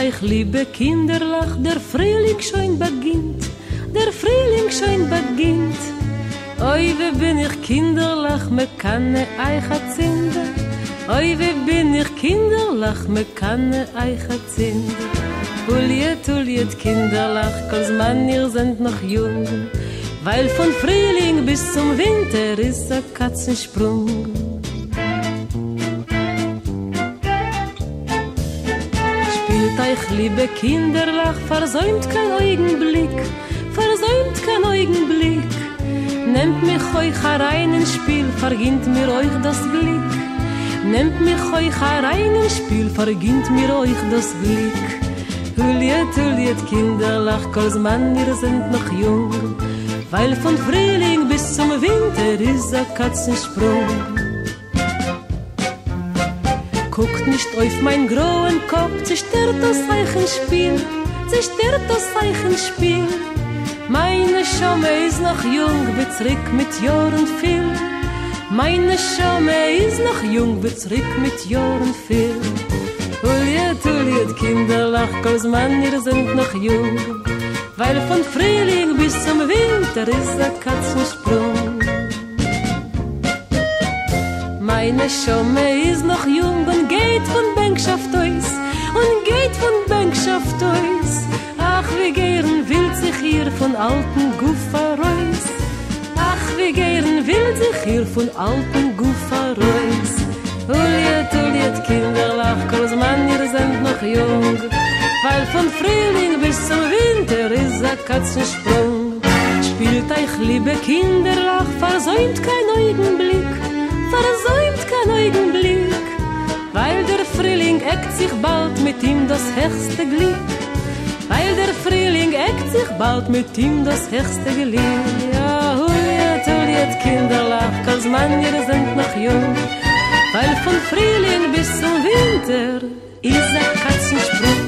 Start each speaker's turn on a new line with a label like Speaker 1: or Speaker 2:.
Speaker 1: euch, liebe Kinderlach, der Frühling schon beginnt, der Frühling schon beginnt. Oi, wie bin ich Kinderlach, me kann euch erzählen. Oi, wie bin ich Kinderlach, me kann euch erzählen. Uliet, Kinderlach, als Mann, ihr seid noch jung. Weil von Frühling bis zum Winter ist ein Katzensprung. Spielt euch, liebe Kinderlach, versäumt kein Augenblick, versäumt kein Augenblick. Nehmt mich euch herein ins Spiel, verginnt mir euch das Glück. Nehmt mich euch herein ins Spiel, verginnt mir euch das Glück. Uliet, Kinderlach, als Mann, ihr seid noch jung. Weil von Frühling bis zum Winter ist ein Katzensprung. Guckt nicht auf mein grauen Kopf, zerstört das Zeichenspiel, zerstört das Zeichenspiel. Meine Schamme ist noch jung, wird zurück mit Jahren viel. Meine Schamme ist noch jung, wird zurück mit Jahren viel. Uliet, Kinderlach, als Mann, ihr seid noch jung. Weil von Frühling bis zum Winter ist ein Katzensprung. Meine Schamme ist noch jung und geht von Bänkschaft aus, und geht von Bänkschaft aus. Ach, wie gern will sich hier von alten Guffa raus. Ach, wie gern will sich hier von alten Guffa raus. Uliet, Kinderlach, als Mann, ihr seid noch jung. Weil von Frühling bis zum Winter ist ein Katzensprung. Spielt euch, liebe Kinderlach, versäumt kein Augenblick, versäumt kein Augenblick. Weil der Frühling eckt sich bald mit ihm das höchste Glück. Weil der Frühling eckt sich bald mit ihm das höchste Glück. Ja, Uliet, Kinderlach, als Mann, ihr seid noch jung. Weil von Frühling bis zum Winter ist ein Katzensprung.